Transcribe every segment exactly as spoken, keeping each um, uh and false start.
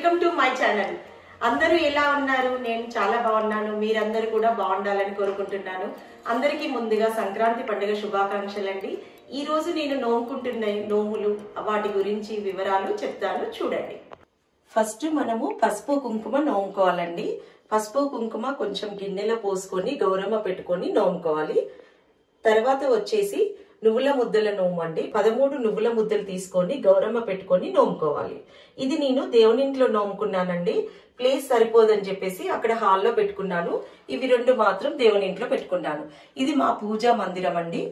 Welcome to my channel. అందరూ ఎలా ఉన్నారు? నేను చాలా బాగున్నాను. మీరందరూ కూడా బాగుండాలని కోరుకుంటున్నాను. అందరికీ ముందుగా సంక్రాంతి పండుగ శుభాకాంక్షలండి. ఈ రోజు నేను నోముకుంటున్న నోములు వాటి గురించి వివరాలు చెప్తాను, చూడండి. ఫస్ట్ మనము పసుపు కుంకుమ నోముకోవాలండి. పసుపు కుంకుమ కొంచెం గిన్నెలో పోసుకొని గౌరమ్మ పెట్టుకొని నోముకోవాలి. తర్వాత వచ్చేసి నువ్వుల ముద్దల నోము అండి. పదమూడు నువ్వుల ముద్దలు తీసుకొని గౌరమ్మ పెట్టుకొని నోముకోవాలి. ఇది నేను దేవునింట్లో నోముకున్నానండి. ప్లేస్ సరిపోదని చెప్పేసి అక్కడ హాల్లో పెట్టుకున్నాను. ఇవి రెండు మాత్రం దేవునింట్లో పెట్టుకున్నాను. ఇది మా పూజా మందిరం అండి.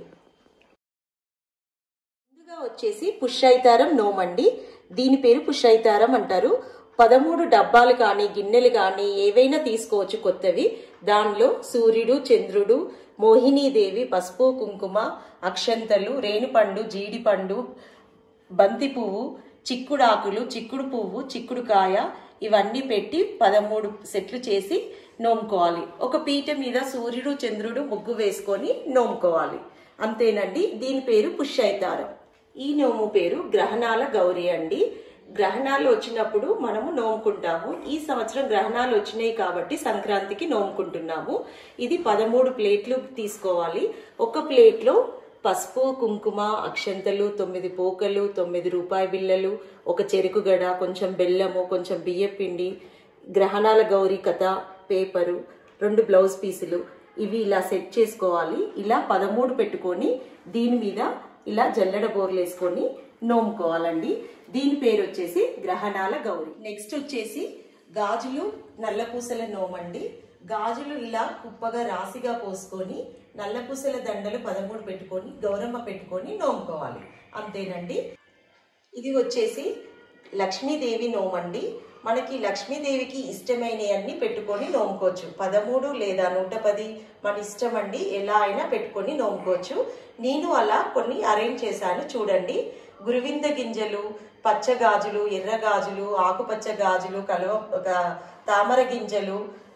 ముందుగా వచ్చేసి పుష్యైతారం నోమండి. దీని పేరు పుష్యైతారం అంటారు. పదమూడు డబ్బాలు కానీ గిన్నెలు కానీ ఏవైనా తీసుకోవచ్చు కొత్తవి. దానిలో సూర్యుడు, చంద్రుడు, మోహినీదేవి, పసుపు కుంకుమ, అక్షంతలు, రేణుపండు, జీడిపండు, బంతి పువ్వు, చిక్కుడాకులు, చిక్కుడు పువ్వు, చిక్కుడుకాయ ఇవన్నీ పెట్టి పదమూడు సెట్లు చేసి నోముకోవాలి. ఒక పీట మీద సూర్యుడు, చంద్రుడు ముగ్గు వేసుకొని నోముకోవాలి. అంతేనండి. దీని పేరు పుష్యైతారం. ఈ నోము పేరు గ్రహణాల గౌరి అండి. గ్రహణాలు వచ్చినప్పుడు మనము నోముకుంటాము. ఈ సంవత్సరం గ్రహణాలు వచ్చినాయి కాబట్టి సంక్రాంతికి నోముకుంటున్నాము. ఇది పదమూడు ప్లేట్లు తీసుకోవాలి. ఒక ప్లేట్లో పసుపు, కుంకుమ, అక్షంతలు, తొమ్మిది పోకలు, తొమ్మిది రూపాయి బిళ్ళలు, ఒక చెరుకు గడ, కొంచెం బెల్లము, కొంచెం బియ్యం పిండి, గ్రహణాల గౌరీ కథ పేపరు, రెండు బ్లౌజ్ పీసులు, ఇవి ఇలా సెట్ చేసుకోవాలి. ఇలా పదమూడు పెట్టుకొని దీని మీద ఇలా జల్లెడ బోర్లు వేసుకొని నోముకోవాలండి. దీని పేరు వచ్చేసి గ్రహణాల గౌరి. నెక్స్ట్ వచ్చేసి గాజులు నల్లపూసల నోమండి. గాజులు ఇలా కుప్పగా రాశిగా పోసుకొని నల్లపూసల దండలు పదమూడు పెట్టుకొని గౌరమ్మ పెట్టుకొని నోముకోవాలి. అంతేనండి. ఇది వచ్చేసి లక్ష్మీదేవి నోమండి. మనకి లక్ష్మీదేవికి ఇష్టమైనవన్నీ పెట్టుకొని నోముకోవచ్చు. పదమూడు లేదా నూట పది మన ఇష్టం అండి. ఎలా అయినా పెట్టుకొని నోముకోవచ్చు. నేను అలా కొన్ని అరేంజ్ చేశాను, చూడండి. గురువింద గింజలు, పచ్చ గాజులు, ఎర్ర గాజులు, ఆకుపచ్చ గాజులు, కలువ తామర గింజలు,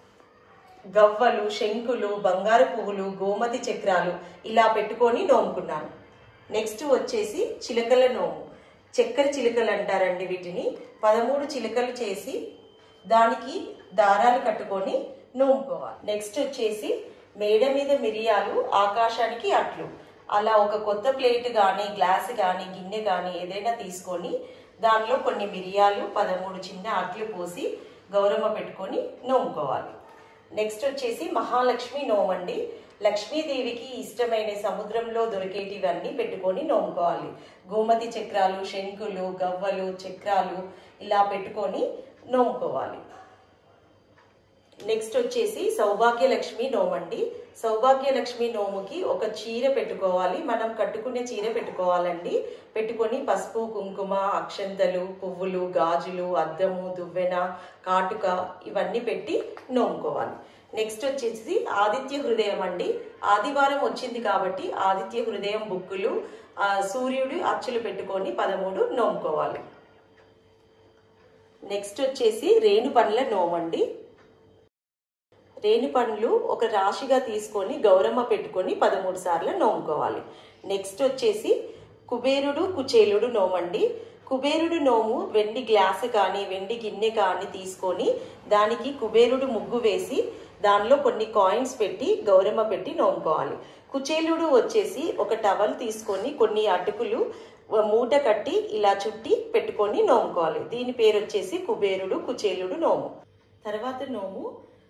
గవ్వలు, శంకులు, బంగారు పువ్వులు, గోమతి చక్రాలు ఇలా పెట్టుకొని నోముకున్నాను. నెక్స్ట్ వచ్చేసి చిలకల నోము. చక్కెర చిలుకలు అంటారండి వీటిని. పదమూడు చిలుకలు చేసి దానికి దారాలు కట్టుకొని నోముకోవాలి. నెక్స్ట్ వచ్చేసి మేడ మీద మిరియాలు, ఆకాశానికి అట్లు. అలా ఒక కొత్త ప్లేట్ కానీ గ్లాస్ కానీ గిన్నె కానీ ఏదైనా తీసుకొని దానిలో కొన్ని మిరియాలు, పదమూడు చిన్న అట్లు పోసి గౌరమ్మ పెట్టుకొని నోముకోవాలి. నెక్స్ట్ వచ్చేసి మహాలక్ష్మి నోమండి. లక్ష్మీదేవికి ఇష్టమైన సముద్రంలో దొరికేటివన్నీ పెట్టుకొని నోముకోవాలి. గోమతి చక్రాలు, శంకులు, గవ్వలు, చక్రాలు ఇలా పెట్టుకొని నోముకోవాలి. నెక్స్ట్ వచ్చేసి సౌభాగ్యలక్ష్మి నోమండి. సౌభాగ్యలక్ష్మి నోముకి ఒక చీర పెట్టుకోవాలి. మనం కట్టుకునే చీర పెట్టుకోవాలండి. పెట్టుకొని పసుపు, కుంకుమ, అక్షంతలు, పువ్వులు, గాజులు, అద్దము, దువ్వెన, కాటుక ఇవన్నీ పెట్టి నోముకోవాలి. నెక్స్ట్ వచ్చేసి ఆదిత్య హృదయం అండి. ఆదివారం వచ్చింది కాబట్టి ఆదిత్య హృదయం బుక్కులు, సూర్యుడు అచ్చులు పెట్టుకొని పదమూడు నోముకోవాలి. నెక్స్ట్ వచ్చేసి రేణు పండ్ల నోమండి. రేణు పండ్లు ఒక రాశిగా తీసుకొని గౌరమ్మ పెట్టుకొని పదమూడు సార్లు నోముకోవాలి. నెక్స్ట్ వచ్చేసి కుబేరుడు కుచేలుడు నోమండి. కుబేరుడు నోము వెండి గ్లాసు కానీ వెండి గిన్నె కానీ తీసుకొని దానికి కుబేరుడు ముగ్గు వేసి దానిలో కొన్ని కాయిన్స్ పెట్టి గౌరమ్మ పెట్టి నోముకోవాలి. కుచేలుడు వచ్చేసి ఒక టవల్ తీసుకొని కొన్ని అటుకులు మూట కట్టి ఇలా చుట్టి పెట్టుకొని నోముకోవాలి. దీని పేరు వచ్చేసి కుబేరుడు కుచేలుడు నోము. తర్వాత నోము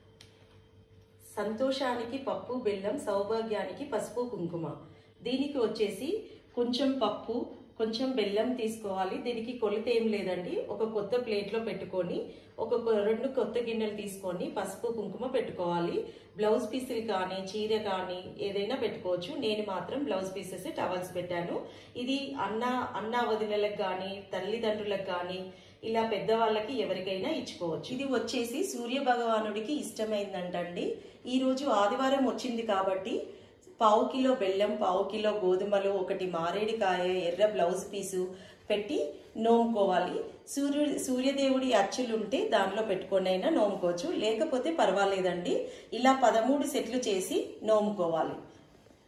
సంతోషానికి పప్పు బెల్లం, సౌభాగ్యానికి పసుపు కుంకుమ. దీనికి వచ్చేసి కొంచెం పప్పు, కొంచెం బెల్లం తీసుకోవాలి. దీనికి కొలత ఏం లేదండి. ఒక కొత్త ప్లేట్లో పెట్టుకొని ఒక రెండు కొత్త గిన్నెలు తీసుకొని పసుపు కుంకుమ పెట్టుకోవాలి. బ్లౌజ్ పీసులు కానీ చీర కానీ ఏదైనా పెట్టుకోవచ్చు. నేను మాత్రం బ్లౌజ్ పీసెస్ టవల్స్ పెట్టాను. ఇది అన్న అన్న వదినలకు కానీ తల్లిదండ్రులకు కానీ ఇలా పెద్దవాళ్ళకి ఎవరికైనా ఇచ్చుకోవచ్చు. ఇది వచ్చేసి సూర్య భగవానుడికి ఇష్టమైందంటండి. ఈ రోజు ఆదివారం వచ్చింది కాబట్టి పావు కిలో బెల్లం, పావు కిలో గోధుమలు, ఒకటి మారేడికాయ, ఎర్ర బ్లౌజ్ పీసు పెట్టి నోముకోవాలి. సూర్యు సూర్యదేవుడి అచ్చులుంటే దానిలో పెట్టుకొనైనా నోముకోవచ్చు, లేకపోతే పర్వాలేదండి. ఇలా పదమూడు సెట్లు చేసి నోముకోవాలి.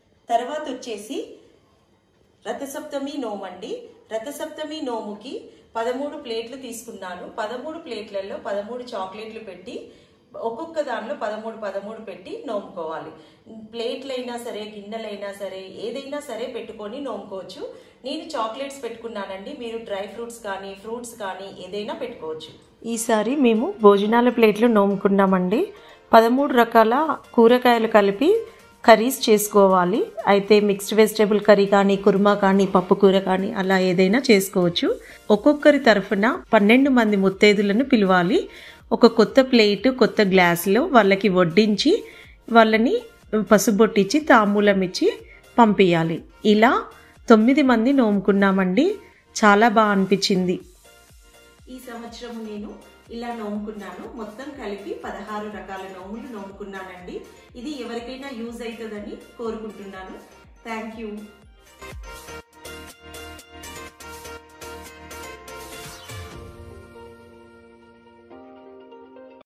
తర్వాత వచ్చేసి రథసప్తమి నోమండి. రథసప్తమి నోముకి పదమూడు ప్లేట్లు తీసుకున్నాను. పదమూడు ప్లేట్లలో పదమూడు చాక్లెట్లు పెట్టి ఒక్కొక్క దానిలో పదమూడు పదమూడు పెట్టి నోముకోవాలి. ప్లేట్లైనా సరే, గిన్నెలైనా సరే, ఏదైనా సరే పెట్టుకొని నోముకోవచ్చు. నేను చాక్లెట్స్ పెట్టుకున్నానండి. మీరు డ్రై ఫ్రూట్స్ కానీ ఫ్రూట్స్ కానీ ఏదైనా పెట్టుకోవచ్చు. ఈసారి మేము భోజనాల ప్లేట్లు నోముకున్నామండి. పదమూడు రకాల కూరగాయలు కలిపి కర్రీస్ చేసుకోవాలి. అయితే మిక్స్డ్ వెజిటేబుల్ కర్రీ కానీ, కుర్మా కానీ, పప్పు కూర కానీ అలా ఏదైనా చేసుకోవచ్చు. ఒక్కొక్కరి తరఫున పన్నెండు మంది ముత్తైదులను పిలవాలి. ఒక కొత్త ప్లేట్, కొత్త గ్లాసులో వాళ్ళకి వడ్డించి వాళ్ళని పసుబొట్టించి తాంబూలం ఇచ్చి పంపించాలి. ఇలా తొమ్మిది మంది నోముకున్నామండి. చాలా బాగా అనిపించింది. ఈ సంవత్సరం నేను ఇలా నోముకున్నాను. మొత్తం కలిపి పదహారు రకాల నోములు నోముకున్నానండి. ఇది ఎవరికైనా యూజ్ అవుతుందని కోరుకుంటున్నాను. Thank you.